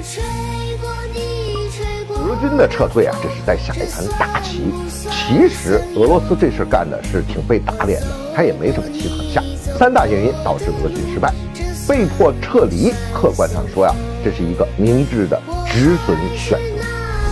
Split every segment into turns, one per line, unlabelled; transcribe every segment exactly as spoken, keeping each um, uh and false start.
俄军的撤退啊，这是在下一盘大棋。其实俄罗斯这事干的是挺被打脸的，他也没什么棋可下。三大原因导致俄军失败，被迫撤离。客观上说呀，这是一个明智的止损选择。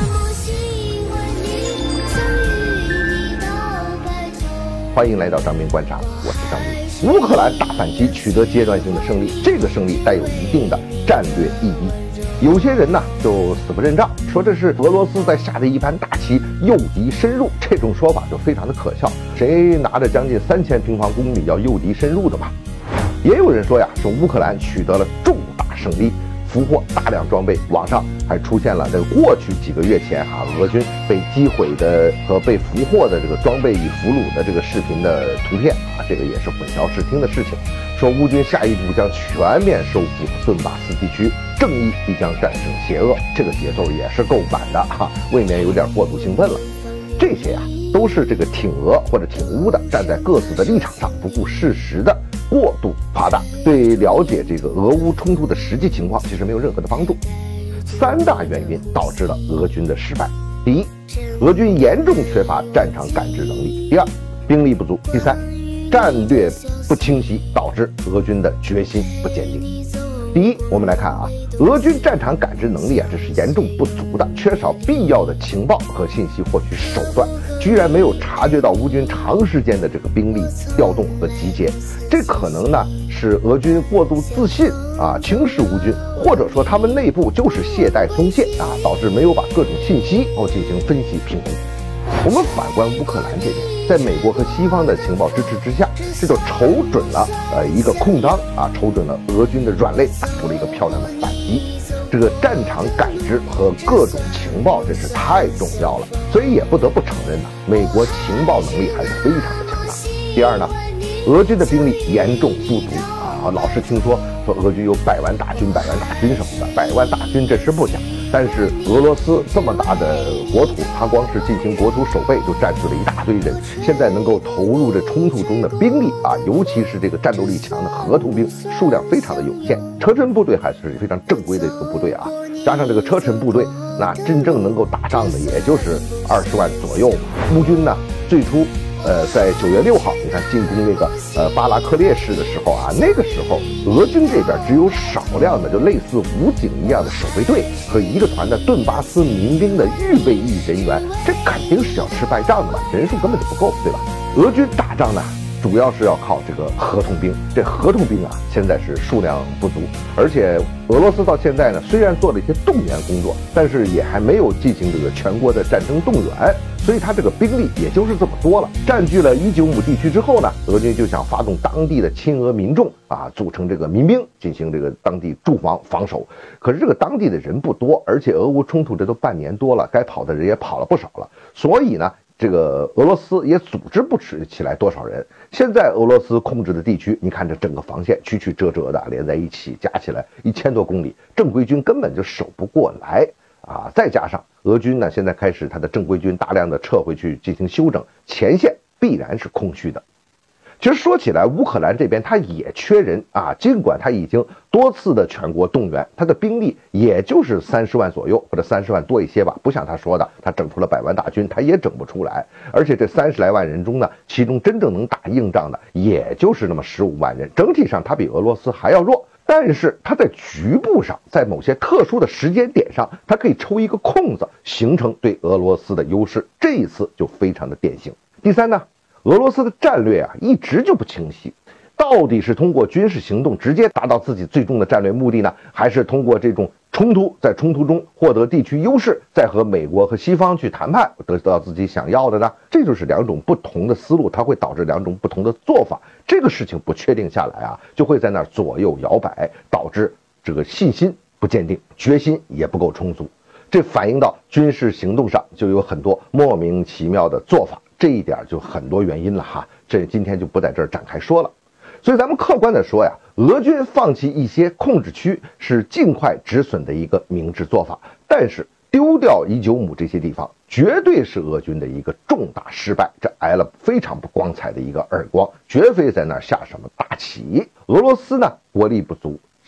欢迎来到张斌观察，我是张斌。乌克兰大反击取得阶段性的胜利，这个胜利带有一定的战略意义。有些人呢就死不认账，说这是俄罗斯在下的一盘大棋，诱敌深入。这种说法就非常的可笑，谁拿着将近三千平方公里要诱敌深入的嘛？也有人说呀，是乌克兰取得了重大胜利，俘获大量装备。网上还出现了这个过去几个月前哈、啊，俄军被击毁的和被俘获的这个装备与俘虏的这个视频的图片啊，这个也是混淆视听的事情。说乌军下一步将全面收复顿巴斯地区，正义必将战胜邪恶，这个节奏也是够满的哈、啊，未免有点过度兴奋了。这些啊，都是这个挺俄或者挺乌的，站在各自的立场上不顾事实的过度夸大，对了解这个俄乌冲突的实际情况其实没有任何的帮助。三大原因导致了俄军的失败：第一，俄军严重缺乏战场感知能力；第二，兵力不足；第三，战略不清晰，导致俄军的决心不坚定。第一，我们来看啊，俄军战场感知能力啊，这是严重不足的，缺少必要的情报和信息获取手段，居然没有察觉到乌军长时间的这个兵力调动和集结，这可能呢是俄军过度自信啊，轻视乌军，或者说他们内部就是懈怠松懈啊，导致没有把各种信息然后进行分析平衡。我们反观乌克兰这边，在美国和西方的情报支持之下，这就瞅准了呃一个空当啊，瞅准了俄军的软肋，打出了一个漂亮的反击。这个战场感知和各种情报真是太重要了，所以也不得不承认呢，美国情报能力还是非常的强大。第二呢，俄军的兵力严重不足啊，老是听说说俄军有百万大军、百万大军什么的，百万大军这是不假。但是俄罗斯这么大的国土，它光是进行国土守备就占据了一大堆人，现在能够投入这冲突中的兵力啊，尤其是这个战斗力强的合同兵数量非常的有限，车臣部队还是非常正规的一个部队啊，加上这个车臣部队，那真正能够打仗的也就是二十万左右。乌军呢，最初呃，在九月六号，你看进攻那个呃巴拉克列市的时候啊，那个时候俄军这边只有少量的就类似武警一样的守备队和一个团的顿巴斯民兵的预备役人员，这肯定是要吃败仗的嘛，人数根本就不够，对吧？俄军打仗呢，主要是要靠这个合同兵，这合同兵啊，现在是数量不足，而且俄罗斯到现在呢，虽然做了一些动员工作，但是也还没有进行这个全国的战争动员。所以他这个兵力也就是这么多了。占据了伊久姆地区之后呢，俄军就想发动当地的亲俄民众啊，组成这个民兵，进行这个当地驻防防守。可是这个当地的人不多，而且俄乌冲突这都半年多了，该跑的人也跑了不少了。所以呢，这个俄罗斯也组织不起来多少人。现在俄罗斯控制的地区，你看这整个防线曲曲折折的连在一起，加起来一千多公里，正规军根本就守不过来。啊，再加上俄军呢，现在开始他的正规军大量的撤回去进行休整，前线必然是空虚的。其实说起来，乌克兰这边他也缺人啊，尽管他已经多次的全国动员，他的兵力也就是三十万左右，或者三十万多一些吧，不像他说的，他整出了百万大军，他也整不出来。而且这三十来万人中呢，其中真正能打硬仗的，也就是那么十五万人，整体上他比俄罗斯还要弱。但是它在局部上，在某些特殊的时间点上，它可以抽一个空子，形成对俄罗斯的优势。这一次就非常的典型。第三呢，俄罗斯的战略啊一直就不清晰，到底是通过军事行动直接达到自己最终的战略目的呢，还是通过这种冲突，在冲突中获得地区优势，再和美国和西方去谈判，得到自己想要的呢？这就是两种不同的思路，它会导致两种不同的做法。这个事情不确定下来啊，就会在那儿左右摇摆，导致这个信心不坚定，决心也不够充足。这反映到军事行动上，就有很多莫名其妙的做法，这一点就很多原因了哈，这今天就不在这儿展开说了。所以咱们客观的说呀，俄军放弃一些控制区是尽快止损的一个明智做法，但是丢掉伊久姆这些地方，绝对是俄军的一个重大失败，这挨了非常不光彩的一个耳光，绝非在那儿下什么大棋。俄罗斯呢，国力不足，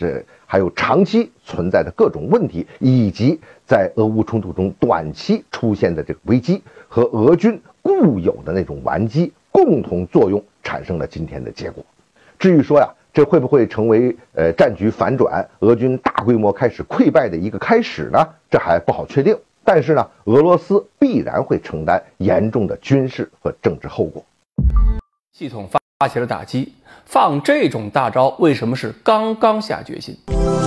这还有长期存在的各种问题，以及在俄乌冲突中短期出现的这个危机和俄军固有的那种顽疾共同作用，产生了今天的结果。至于说呀，这会不会成为呃战局反转，俄军大规模开始溃败的一个开始呢？这还不好确定。但是呢，俄罗斯必然会承担严重的军事和政治后果。
系统发起了打击，放这种大招，为什么是刚刚下决心？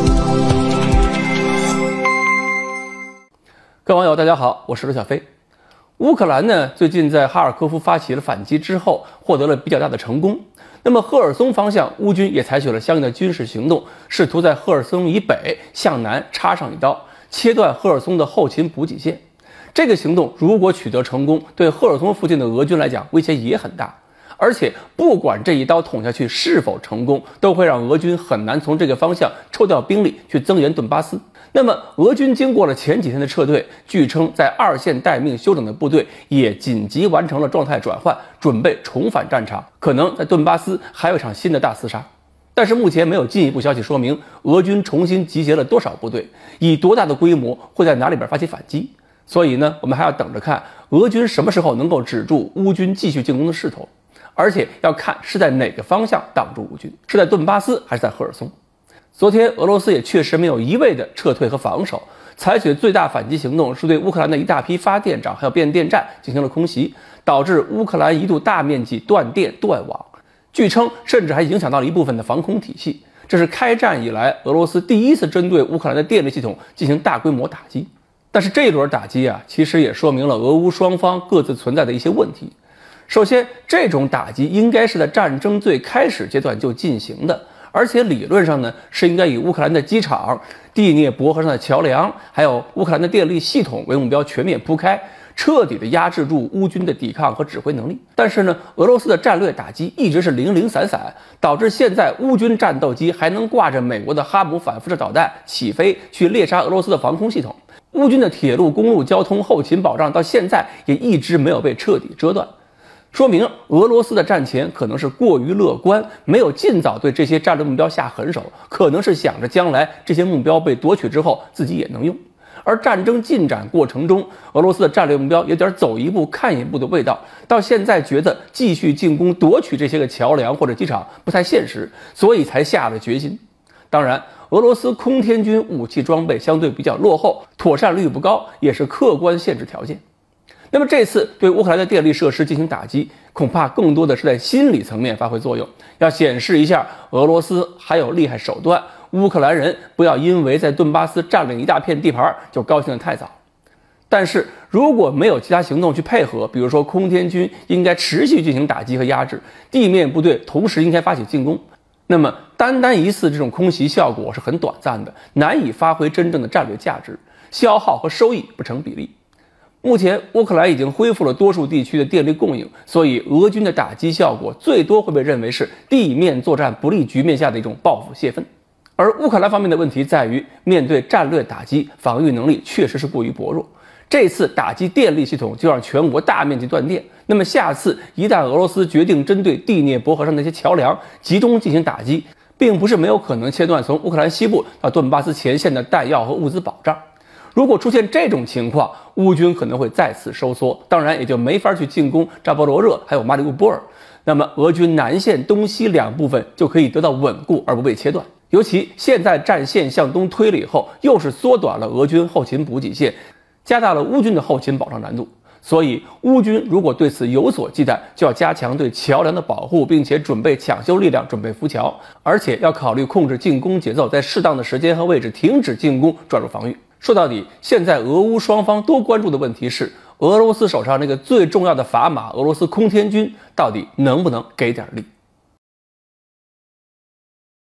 各位网友，大家好，我是刘小飞。乌克兰呢，最近在哈尔科夫发起了反击之后，获得了比较大的成功。那么赫尔松方向，乌军也采取了相应的军事行动，试图在赫尔松以北向南插上一刀，切断赫尔松的后勤补给线。这个行动如果取得成功，对赫尔松附近的俄军来讲威胁也很大。而且不管这一刀捅下去是否成功，都会让俄军很难从这个方向抽调兵力去增援顿巴斯。那么俄军经过了前几天的撤退，据称在二线待命休整的部队也紧急完成了状态转换，准备重返战场，可能在顿巴斯还有一场新的大厮杀。但是目前没有进一步消息说明俄军重新集结了多少部队，以多大的规模，会在哪里边发起反击。所以呢，我们还要等着看俄军什么时候能够止住乌军继续进攻的势头，而且要看是在哪个方向挡住乌军，是在顿巴斯还是在赫尔松。昨天俄罗斯也确实没有一味的撤退和防守，采取的最大反击行动是对乌克兰的一大批发电厂还有变电站进行了空袭，导致乌克兰一度大面积断电断网，据称甚至还影响到了一部分的防空体系。这是开战以来俄罗斯第一次针对乌克兰的电力系统进行大规模打击。但是这一轮打击啊，其实也说明了俄乌双方各自存在的一些问题。首先，这种打击应该是在战争最开始阶段就进行的，而且理论上呢，是应该以乌克兰的机场、第聂伯河上的桥梁，还有乌克兰的电力系统为目标，全面铺开，彻底的压制住乌军的抵抗和指挥能力。但是呢，俄罗斯的战略打击一直是零零散散，导致现在乌军战斗机还能挂着美国的哈姆反辐射导弹起飞，去猎杀俄罗斯的防空系统。乌军的铁路、公路交通后勤保障到现在也一直没有被彻底遮断。说明俄罗斯的战前可能是过于乐观，没有尽早对这些战略目标下狠手，可能是想着将来这些目标被夺取之后自己也能用。而战争进展过程中，俄罗斯的战略目标有点走一步看一步的味道，到现在觉得继续进攻夺取这些个桥梁或者机场不太现实，所以才下了决心。当然，俄罗斯空天军武器装备相对比较落后，妥善率不高，也是客观限制条件。那么这次对乌克兰的电力设施进行打击，恐怕更多的是在心理层面发挥作用，要显示一下俄罗斯还有厉害手段，乌克兰人不要因为在顿巴斯占领一大片地盘就高兴得太早。但是如果没有其他行动去配合，比如说空天军应该持续进行打击和压制，地面部队同时应该发起进攻，那么单单一次这种空袭效果是很短暂的，难以发挥真正的战略价值，消耗和收益不成比例。目前乌克兰已经恢复了多数地区的电力供应，所以俄军的打击效果最多会被认为是地面作战不利局面下的一种报复泄愤。而乌克兰方面的问题在于，面对战略打击，防御能力确实是过于薄弱。这次打击电力系统就让全国大面积断电，那么下次一旦俄罗斯决定针对第聂伯河上那些桥梁集中进行打击，并不是没有可能切断从乌克兰西部到顿巴斯前线的弹药和物资保障。如果出现这种情况，乌军可能会再次收缩，当然也就没法去进攻扎波罗热还有马里乌波尔，那么俄军南线东西两部分就可以得到稳固而不被切断。尤其现在战线向东推了以后，又是缩短了俄军后勤补给线，加大了乌军的后勤保障难度。所以乌军如果对此有所忌惮，就要加强对桥梁的保护，并且准备抢修力量，准备浮桥，而且要考虑控制进攻节奏，在适当的时间和位置停止进攻，转入防御。说到底，现在俄乌双方都关注的问题是，俄罗斯手上那个最重要的砝码，俄罗斯空天军到底能不能给点力？